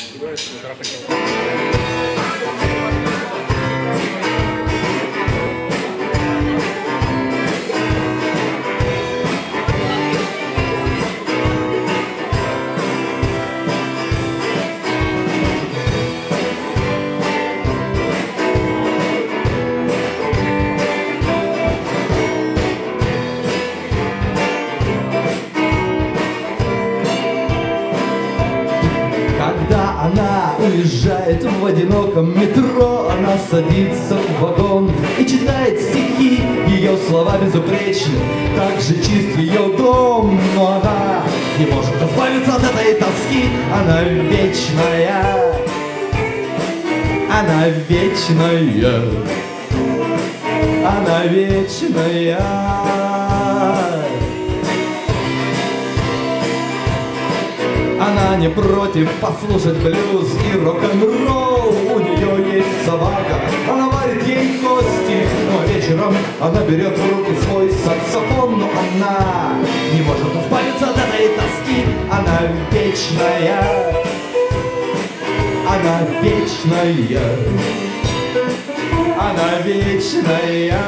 Она уезжает в одиноком метро, она садится в вагон и читает стихи. Ее слова безупречны, так же чист ее дом. Но она не может избавиться от этой тоски. Она вечная, она вечная, она вечная. Она не против послушать блюз и рок-н-ролл. У нее есть собака, она варит ей кости. Но вечером она берет в руки свой саксофон. Но она не может избавиться от этой тоски. Она вечная, она вечная, она вечная.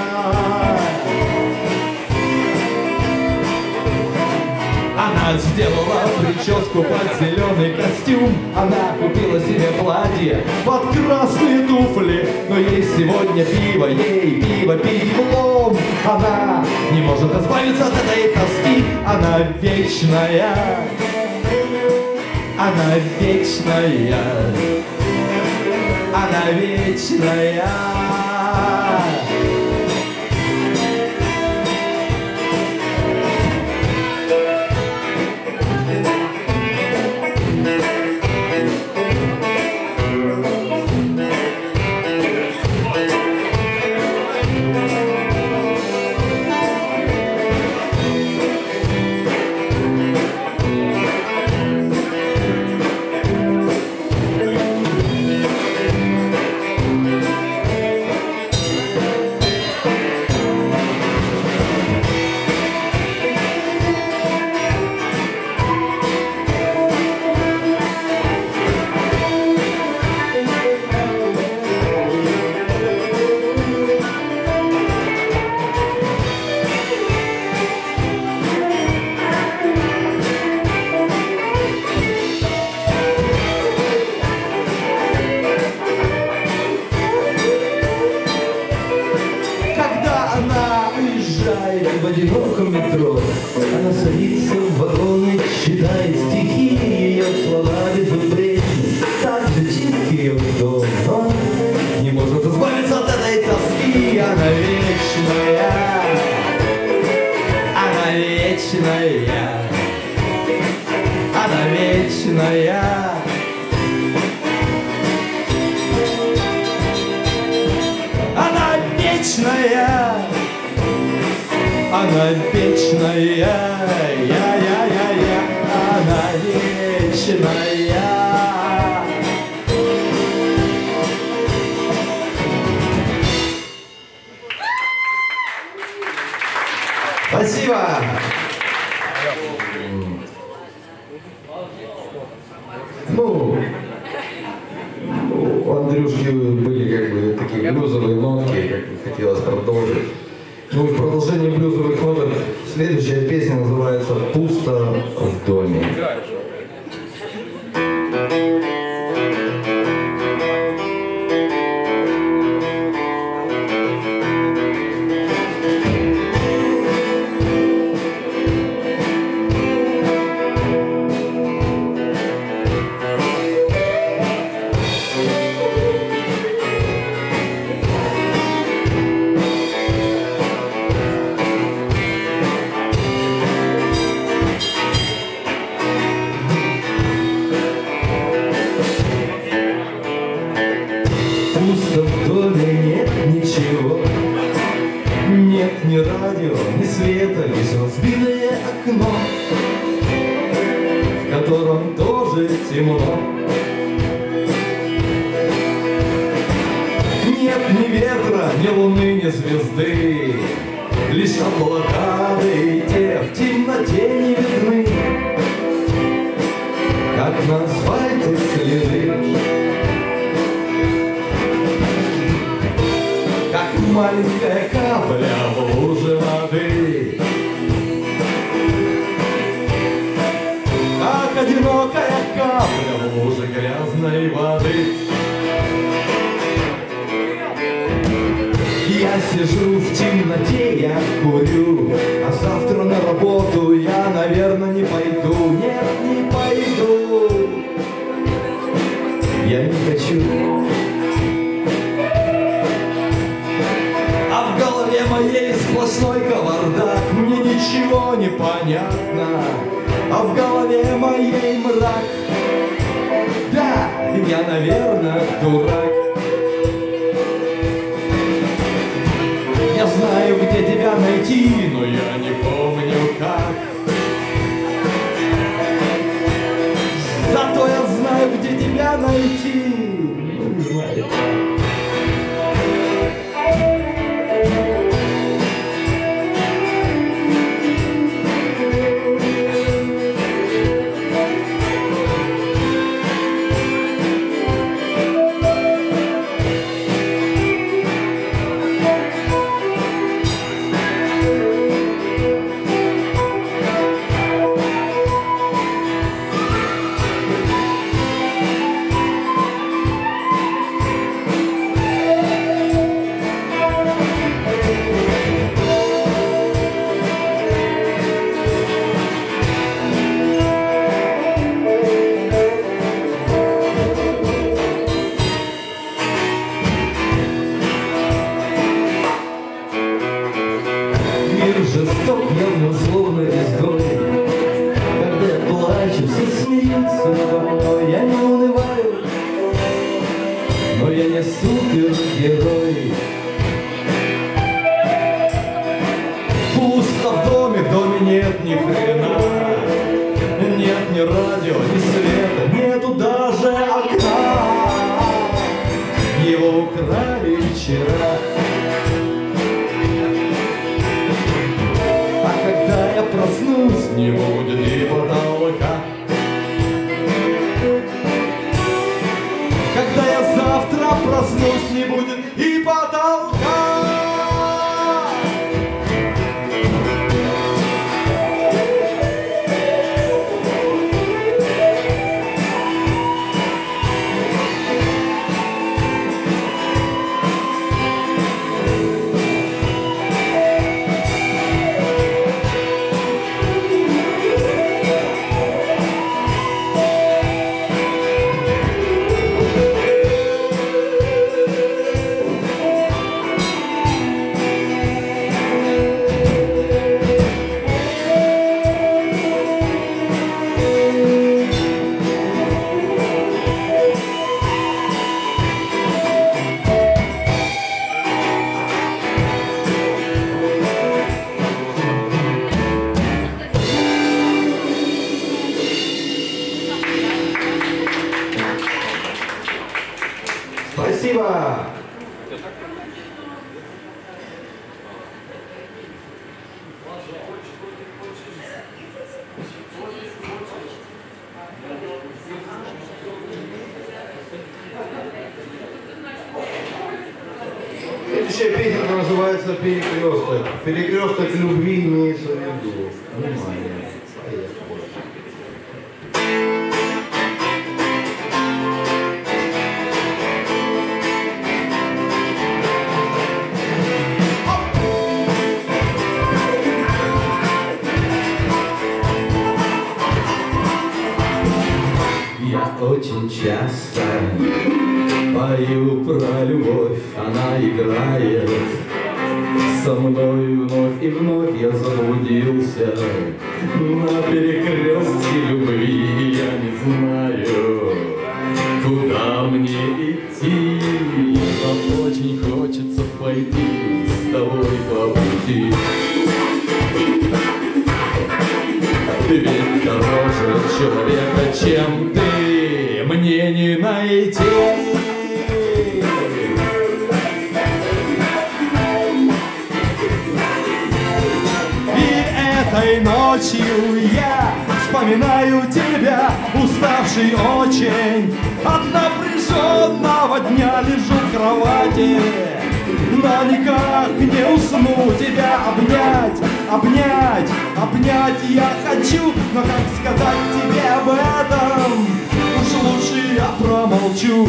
Она сделала прическу под зеленый костюм. Она купила себе платье под красные туфли. Но ей сегодня пиво, ей пиво пить влом. Она не может избавиться от этой тоски. Она вечная, она вечная, она вечная. В одиноком метро она садится в вагон и читает стихи. Ее слова безупречны, так же чист ее дом. Но не может избавиться от этой тоски. Она вечная, она вечная, она вечная. Она вечная, она вечная, она вечная. Спасибо. Ну, у Андрюшки были как бы такие блюзовые нотки, как бы хотелось продолжить. Ну и в продолжение блюзовых ноток следующая песня называется «Пусто в доме». Пусто в доме, нет ничего, нет ни радио, ни света, лишь разбитое окно, в котором тоже темно. Нет ни ветра, ни луны, ни звезды, лишь облака, да и те в темноте не видны, как на асфальте следы. капля в луже воды. Как одинокая капля в луже грязной воды. Я сижу в темноте, я курю, а завтра на работу я, наверное, не пойду. Нет, не пойду. Я не хочу. А в голове моей сплошной кавардак, мне ничего не понятно. А в голове моей мрак. Да, я, наверное, дурак. Я знаю, где тебя найти, но я не помню как. Зато я знаю, где тебя найти, но не знаю как. Жесток, явно злобный изгой. Когда я плачу, все смеются надо мной. Я не унываю, но я не супергерой. Пусто в доме нет ни хрена. Нет ни радио, ни света, нету даже окна. Его украли вчера. Когда я проснусь, не будет и потолка. Когда я завтра проснусь, не будет и потолка. Спасибо! Следующая песня называется «Перекресток». Перекресток любви имеется в виду. Внимание. Я очень часто пою про любовь, она играет со мной вновь и вновь. Я заблудился на перекрестке любви, я не знаю, куда мне идти. Но очень хочется пойти с тобой по пути. Ты ведь дороже человека, чем ты, мне не найти. И этой ночью я вспоминаю тебя, уставший очень от напряженного дня, лежу в кровати, но никак не усну тебя обнять, обнять, обнять я хочу, но как сказать тебе об этом? Уж лучше я промолчу.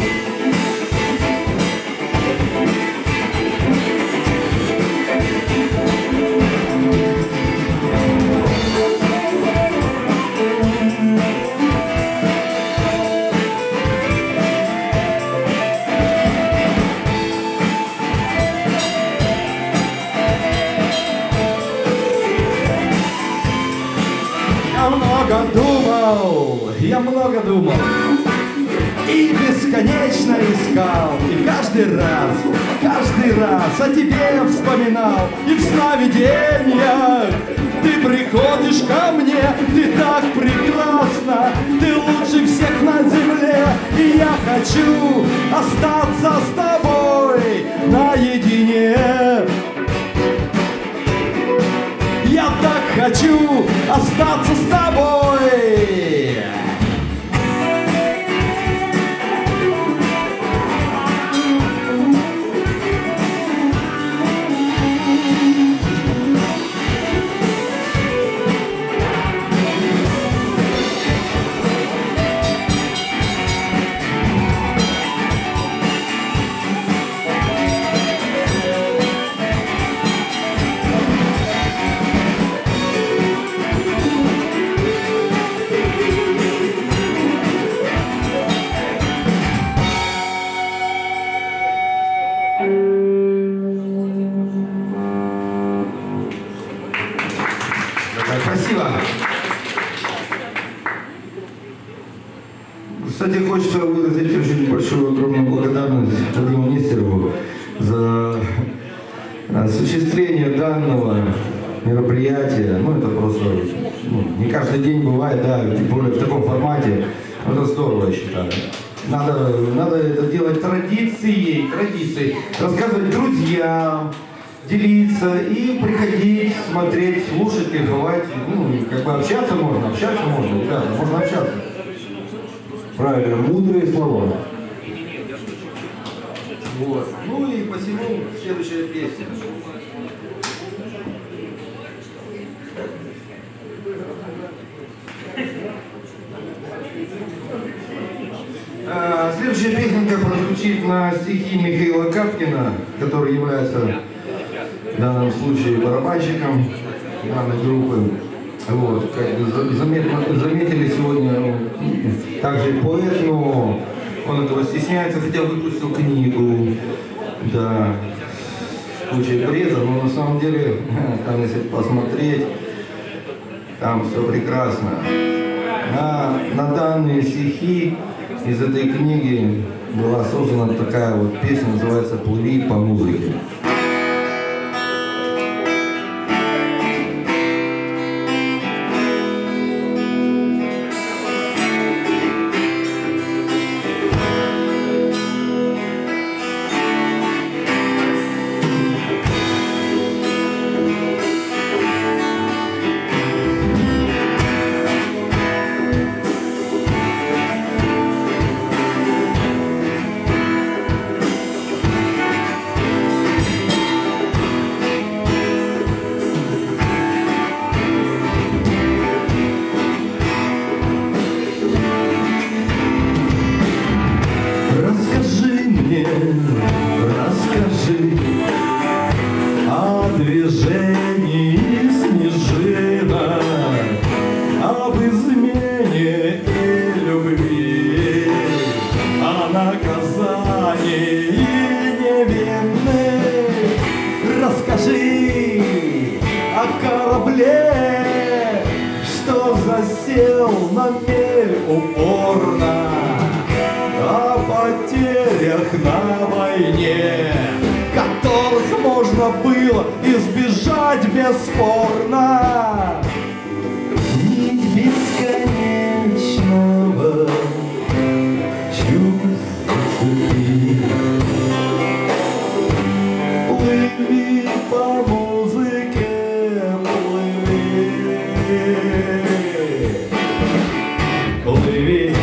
Я много думал и бесконечно искал, и каждый раз о тебе вспоминал, и в сновидениях ты приходишь ко мне, ты так прекрасна, ты лучше всех на земле, и я хочу остаться с тобой наедине. Я так хочу остаться с тобой. Спасибо. Кстати, хочется выразить очень большую огромную благодарность Владимиру Нестерову за осуществление данного мероприятия. Ну, это просто не каждый день бывает, да, тем более в таком формате. Это здорово, я считаю. Надо это делать традицией, рассказывать друзьям, делиться и приходить, смотреть, слушать, кайфовать. Ну, как бы общаться можно, ребята, можно общаться. Правильно, мудрые слова. Вот. Ну и посему следующая песня. Следующая песенка прозвучит на стихи Михаила Капкина, который является в данном случае барабанщиком данной группы. Вот, как бы заметили сегодня также и поэт, но он этого стесняется, хотя выпустил книгу, да, в случае преза, но на самом деле, там если посмотреть, там все прекрасно. На данные стихи из этой книги была создана такая вот песня, называется «Плыви по музыке». Расскажи о движении снежинок, об измене и любви, о наказании невинных. Расскажи о корабле, что засел на мель упорно, о потерях на войне, которых можно было избежать бесспорно. Нить бесконечного чувства цепи. Плыви по музыке, плыви, плыви.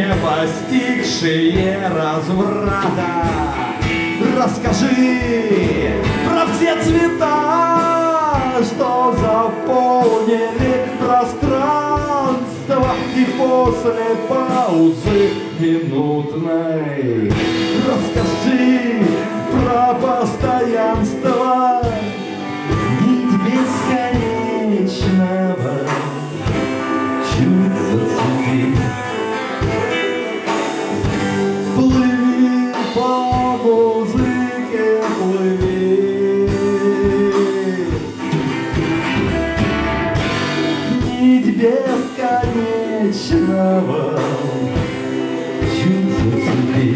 не постигшие разврата. Расскажи про все цвета, что заполнили пространство, и после паузы минутной расскажи про постоянство нить бесконечного чуть зацепи. Плыви по музыке, плыви, нить бесконечного чуть зацепи.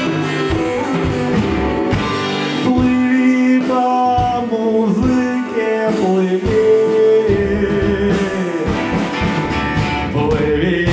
Плыви по музыке, плыви, плыви.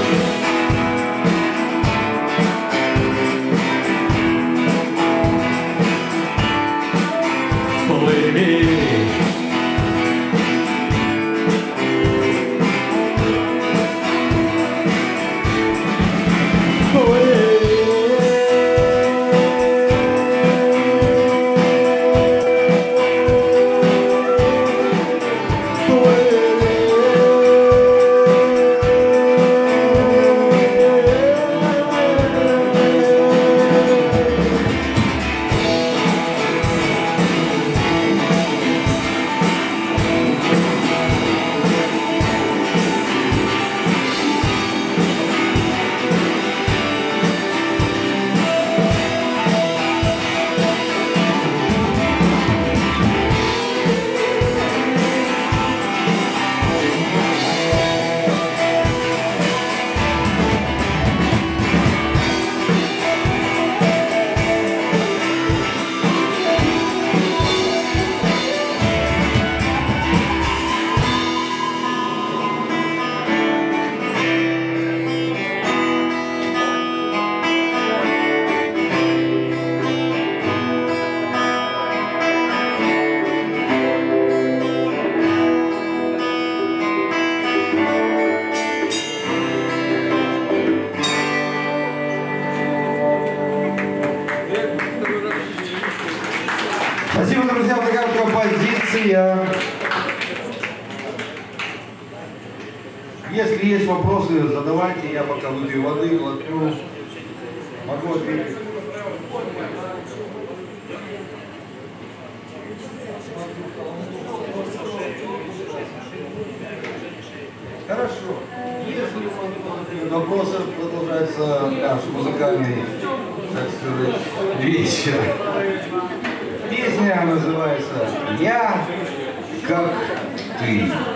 Спасибо, друзья, такая композиция. Если есть вопросы, задавайте, я пока выпью воды, глотну. Могу ответить. Хорошо. Если вопросы, продолжается наш музыкальный, так сказать, вечер. Песня называется «Я как ты».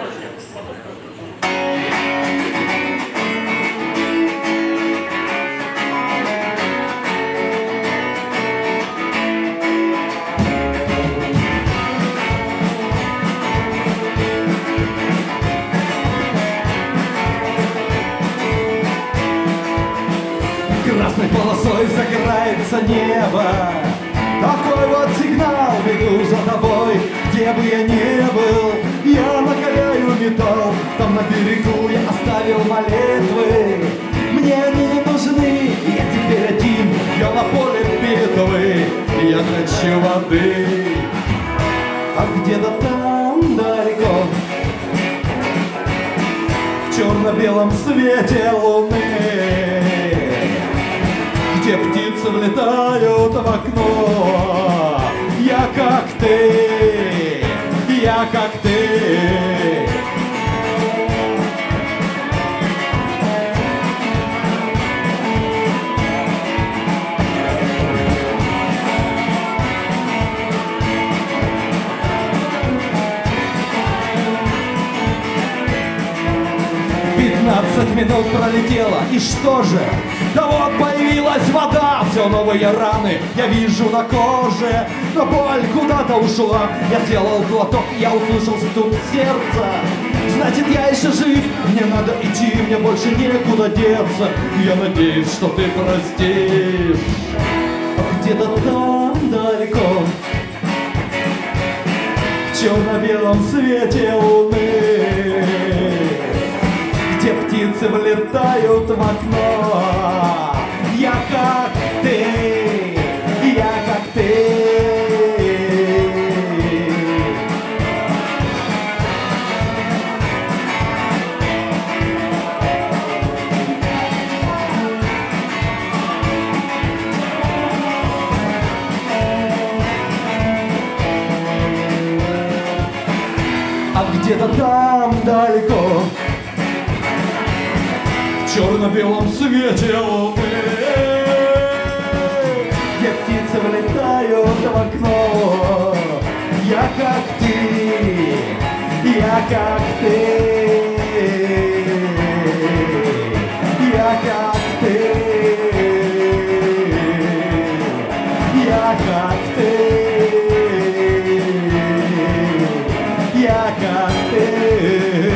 Красной полосой загорается небо. Такой вот сигнал, бегу за тобой. Где бы я ни был, я накаляю металл. Там на берегу я оставил молитвы. Мне они не нужны, я теперь один. Я на поле битвы, я хочу воды. А где-то там далеко, в черно-белом свете луны, где птицы влетают в окно, я как ты, я как ты. Минут пролетело, и что же? Да вот появилась вода, все новые раны я вижу на коже, но боль куда-то ушла. Я сделал глоток, я услышал стук сердца. Значит, я еще жив, мне надо идти, мне больше некуда деться. Я надеюсь, что ты простишь. Где-то там далеко, в черно-белом свете луны, где птицы влетают в окно, где-то там далеко, в черно-белом свете луны, где птицы влетают в окно. Я как ты, я как ты, я как ты, я как ты, я как ты.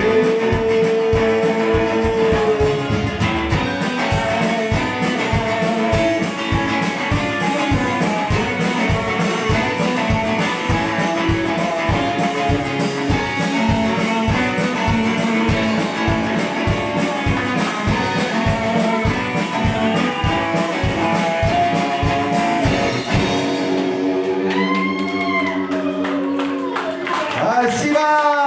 Спасибо!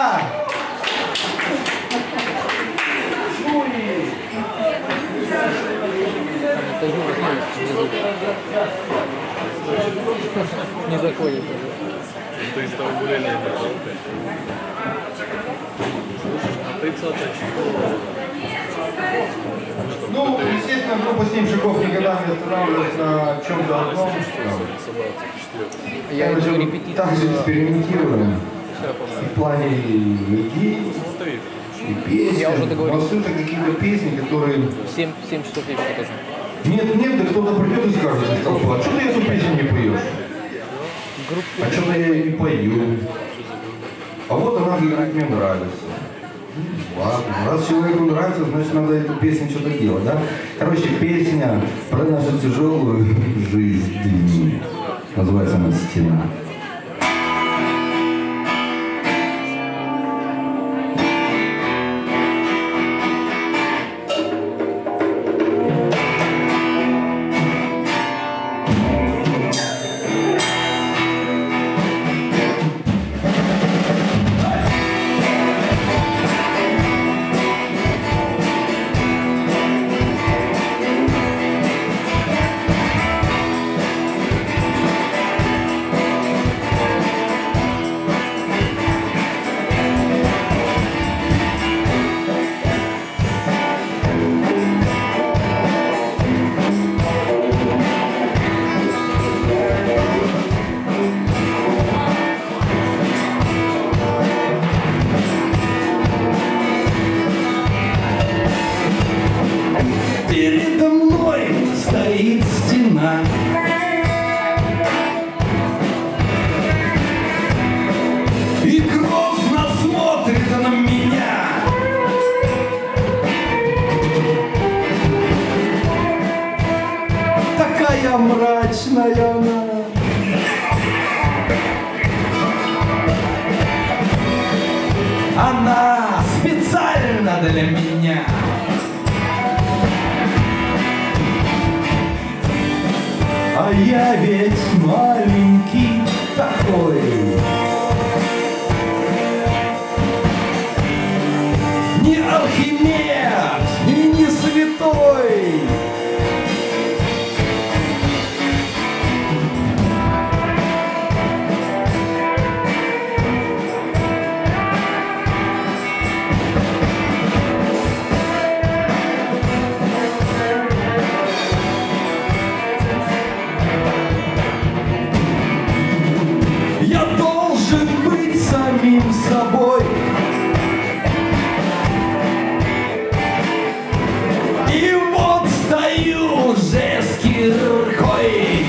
Не заходит. Ты из того бурения не работаешь. А 30 число. Ну, естественно, группа «Семь шагов» никогда не останавливалась на чем-то одном. Я иду репетицию. Также экспериментируем в плане идей и песен. Я уже У договорился. нас это какие-то песни, которые... 7 часов я тоже. Нет, да кто-то придет и скажет из толпы, а что ты эту песню не поешь? А что-то я ее не пою. А вот она говорит, мне нравится. Ладно, раз человеку нравится, значит надо эту песню что-то делать, да? Короче, песня про нашу тяжелую жизнь. Называется она «Стена». Передо мной стоит стена, и грозно смотрит на меня. Такая мрачная она. Она специально для меня. А я ведь маленький такой, не Архимед и не святой. Я должен быть самим собой. И вот стою уже с киркой,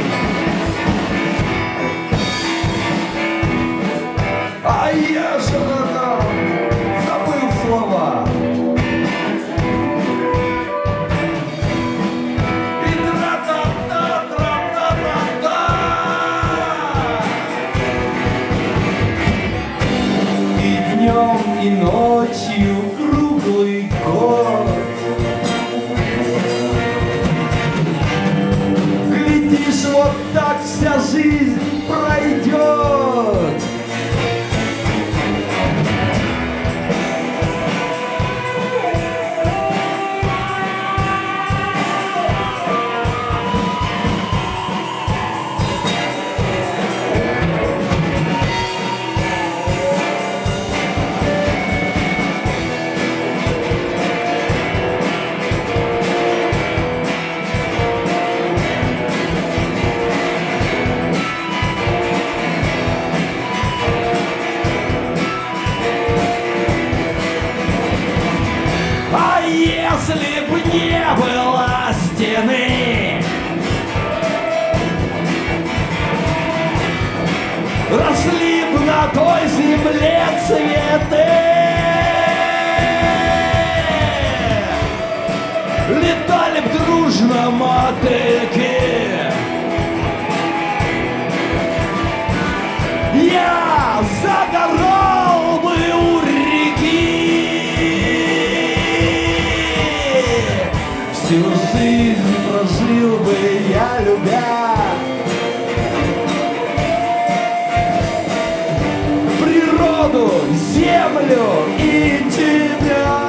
а я же забыл слова. И тра-та-та-та-та-та-та. И днем, и ночью круглый год. Глядишь, вот так вся жизнь пройдет. вслед цветы. Летали б дружно мотыльки. Я загорал бы у реки. Всю жизнь прожил бы я, любя природу, землю и тебя.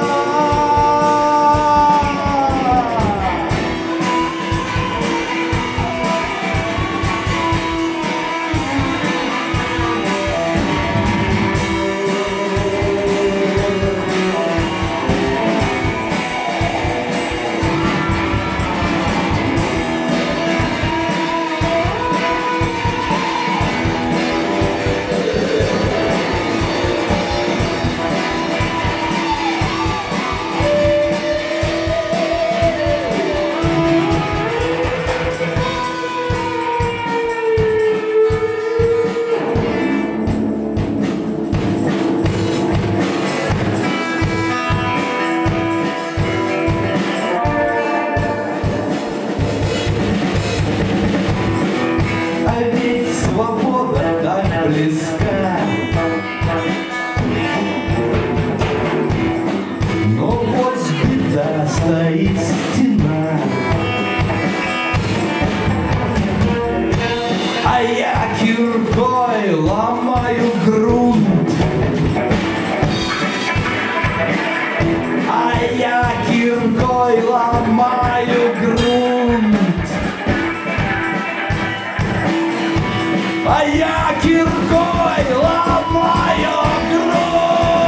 Свобода так близка, но вот беда, стоит стена, а я киркой ломаю грунт, а я киркой ломаю грунт. А я киркой ломаю грунт.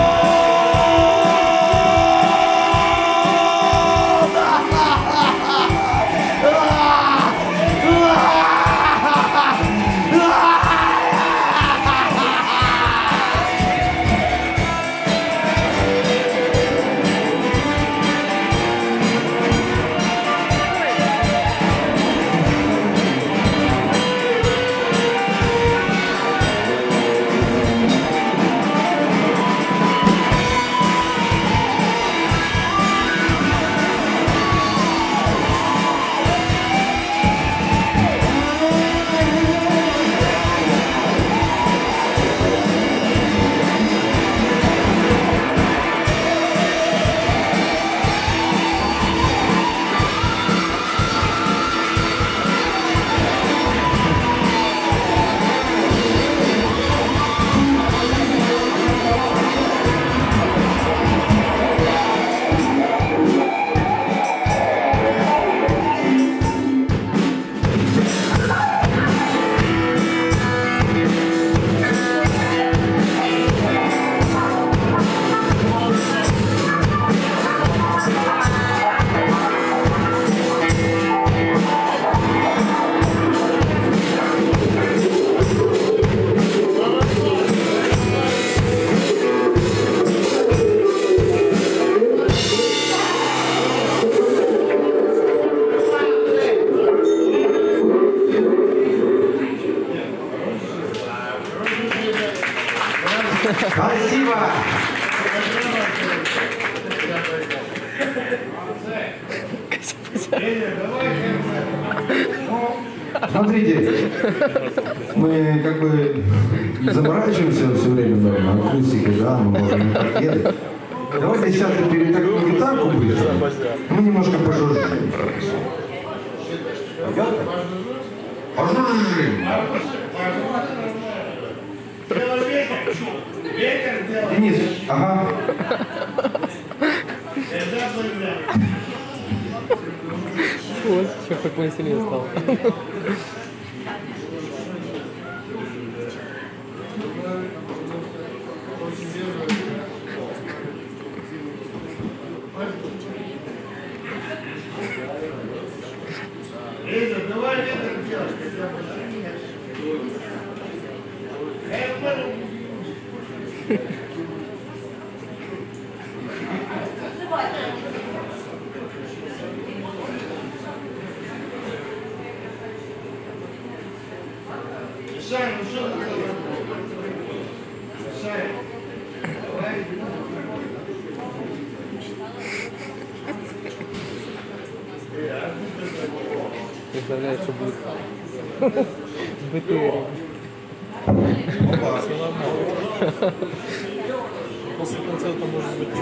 Спасибо. Смотрите, мы как бы заморачиваемся все время на акустике, да, мы можем паркеты. Давайте сейчас перед такую гитарку быстро, мы немножко пожужжим. Пожужжим. Денис, ага. Вот, что хоть повеселее стало. Давай это делать. Шай, ну что ты? Шай. представляю, что будет. БТР. Все нормально. После концерта может быть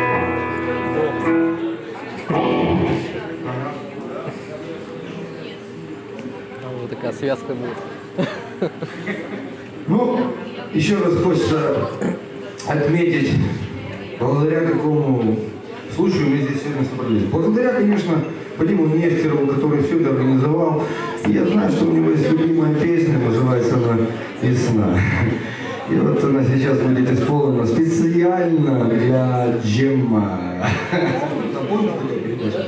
Вот такая связка будет. Ну, еще раз хочется отметить, благодаря какому случаю мы здесь сегодня собрались. Благодаря, конечно, Вадиму Нестерову, который все это организовал. И я знаю, что у него есть любимая песня, называется она «Весна». И вот она сейчас будет исполнена специально для Джема. Напомню, что я передача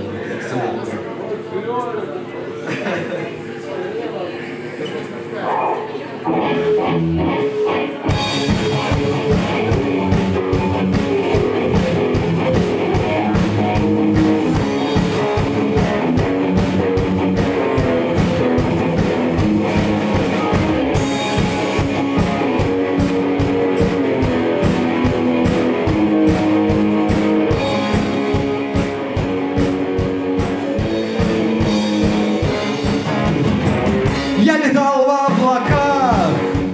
Я летал в облаках,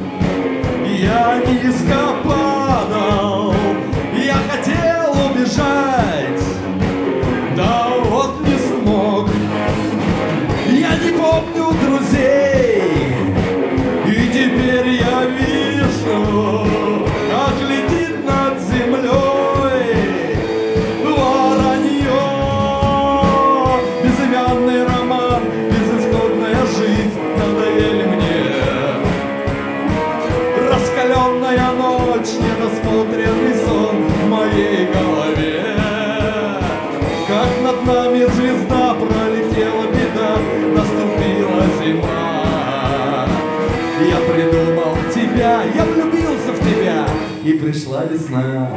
я низко падал, я хотел убежать, да вот не смог. Я не помню друзей, и теперь я вижу, как летит над землей воронье. Безымянный роман, безысходная жизнь надоели мне. Раскаленная ночь, недосмотренный сон в моей голове. Как над нами звезда пролетела беда, наступила зима. Я придумал тебя, я влюбился в тебя, и пришла весна.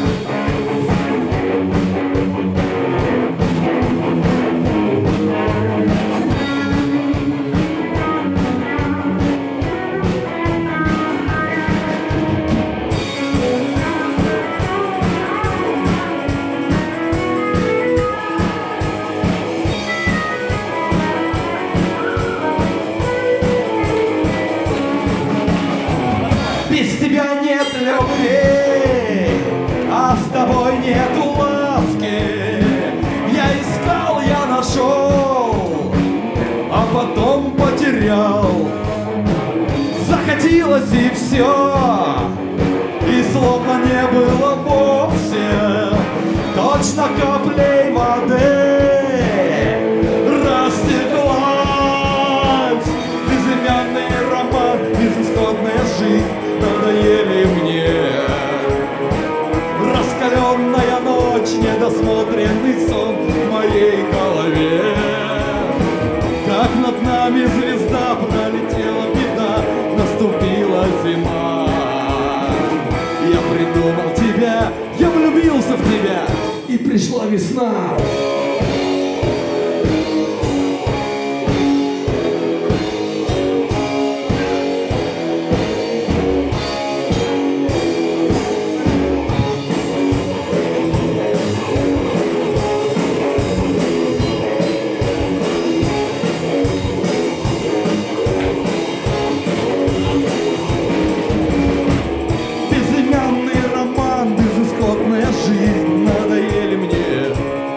Без тебя нет любви, а с тобой нету ласки. Я искал, я нашел, а потом потерял. Захотелось и все, и словно не было вовсе. Точно каплей воды растеклась. Безымянный роман, безысходная жизнь надоели мне. Раскаленная ночь, недосмотренный сон в моей голове. Как над нами звезда пролетела беда, наступила зима. Я придумал тебя, я влюбился в тебя, и пришла весна. Безымянный роман, безысходная жизнь надоели мне.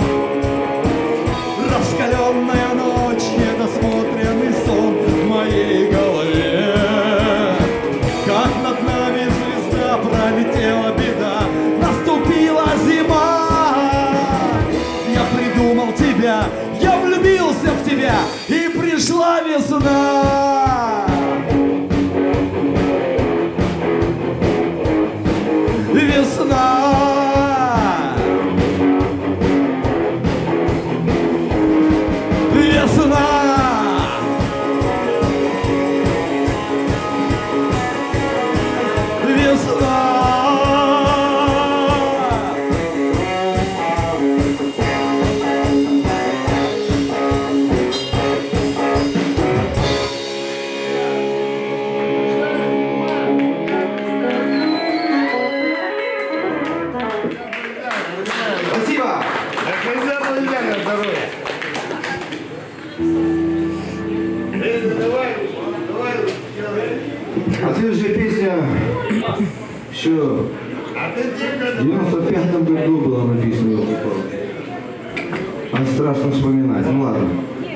Раскаленная ночь, недосмотренный сон в моей голове. Как над нами звезда пролетела беда, наступила зима. Я придумал тебя, я влюбился в тебя, и пришла весна. Весна. Весна. Весна. Спасибо! Так нельзя, друзья, на здоровье. следующая песня еще в 95-м году была написана. А страшно вспоминать. Ну ладно.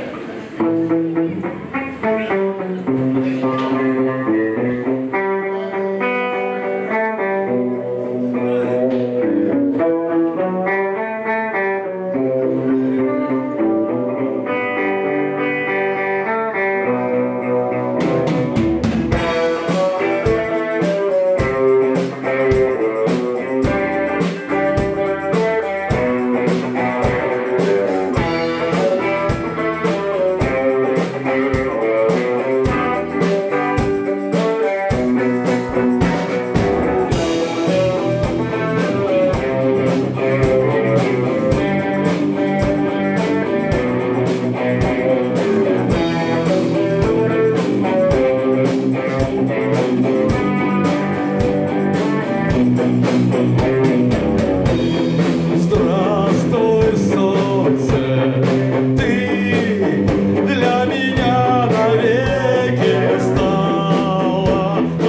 Здравствуй, солнце, ты для меня навеки стала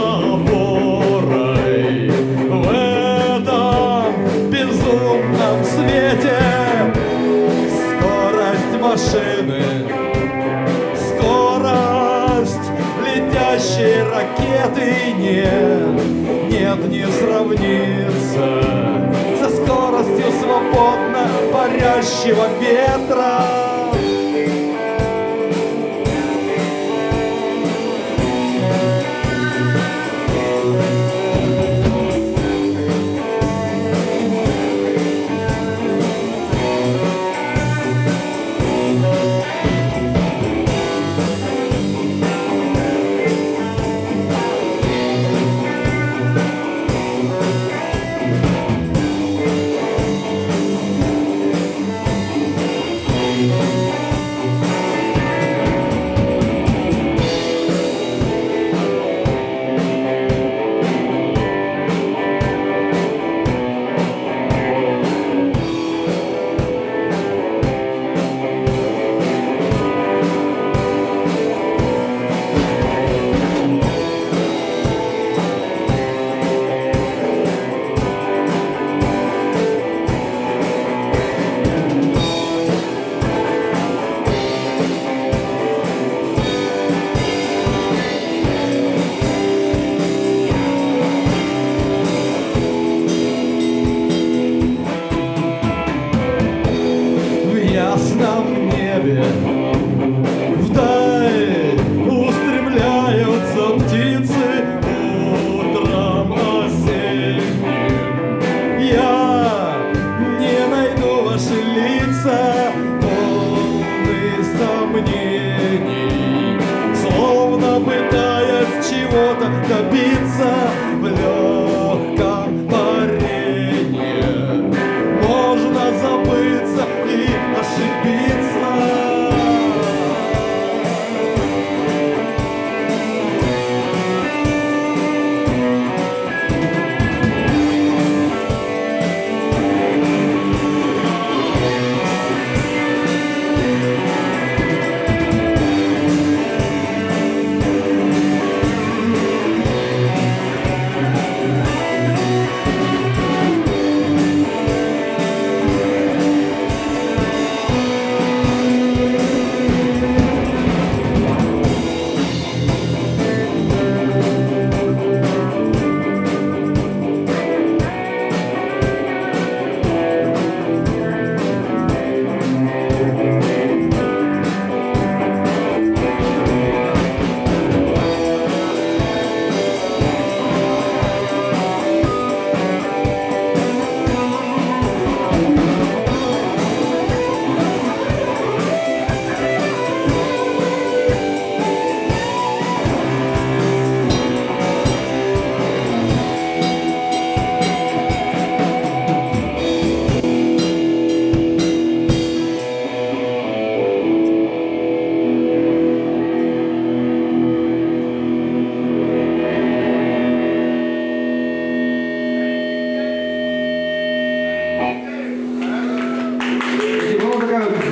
опорой в этом безумном свете. Скорость машины, скорость летящей ракеты нет, не сравнится со скоростью свободно парящего ветра. В ясном небе вдаль устремляются птицы утром осенним. Я не найду ваши лица, полные сомнений, словно пытаясь чего-то добиться в легком парении. Можно забыться и ошибиться.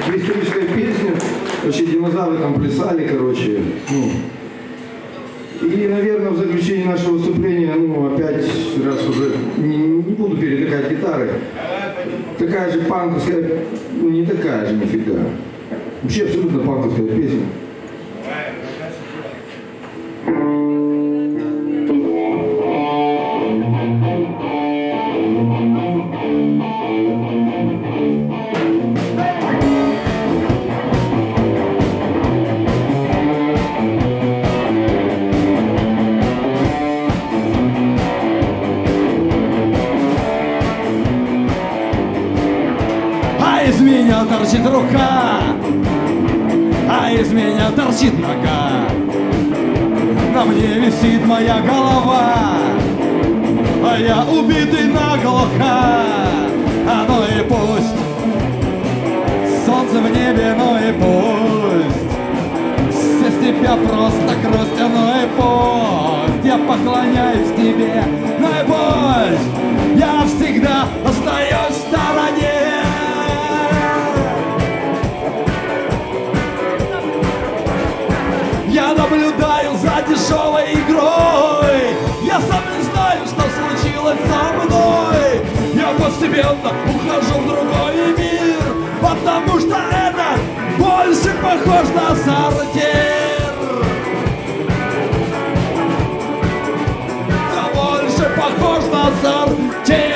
Вообще динозавры там плясали, короче. И И, наверное, в заключении нашего выступления, ну, опять, раз уже не буду перетыкать гитары, такая же панковская, не такая же, нифига. Вообще абсолютно панковская песня. Из меня торчит рука, а из меня торчит нога. На мне висит моя голова, а я убитый наглухо. А ну и пусть солнце в небе, ну и пусть все с тебя просто грусть, ну и пусть я поклоняюсь тебе, ну и пусть я всегда остаюсь в стороне. Я наблюдаю за дешевой игрой. Я сам не знаю, что случилось со мной. Я постепенно ухожу в другой мир, потому что это больше похож на сортир. Это больше похож на сортир.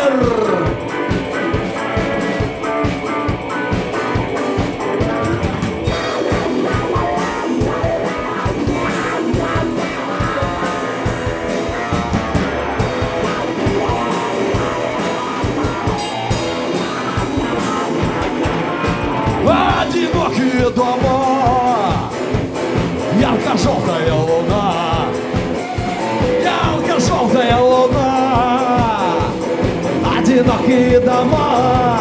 Одинокие дома, ярко-желтая луна, ярко-желтая луна, одинокие дома.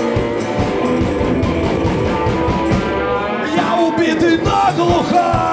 Я убитый наглухо.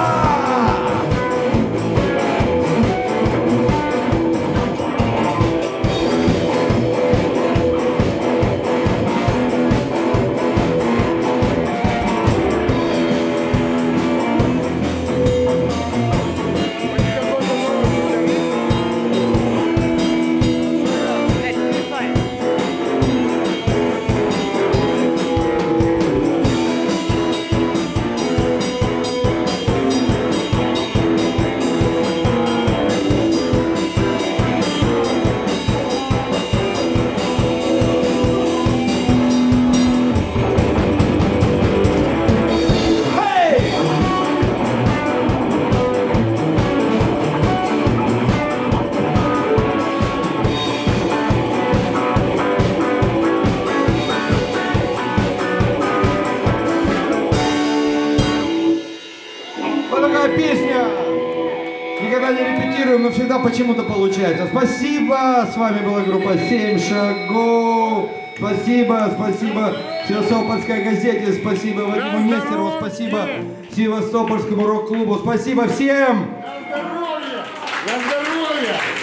Песня. Никогда не репетируем, но всегда почему-то получается. Спасибо. С вами была группа 7 шагов. Спасибо, спасибо Севастопольской газете. Спасибо Вадиму Нестерову. Спасибо Севастопольскому рок-клубу. Спасибо всем. На здоровье! На здоровье!